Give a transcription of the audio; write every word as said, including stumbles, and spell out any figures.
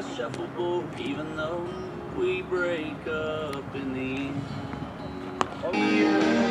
a shuffleboard, even though we break up in the end. Oh yeah.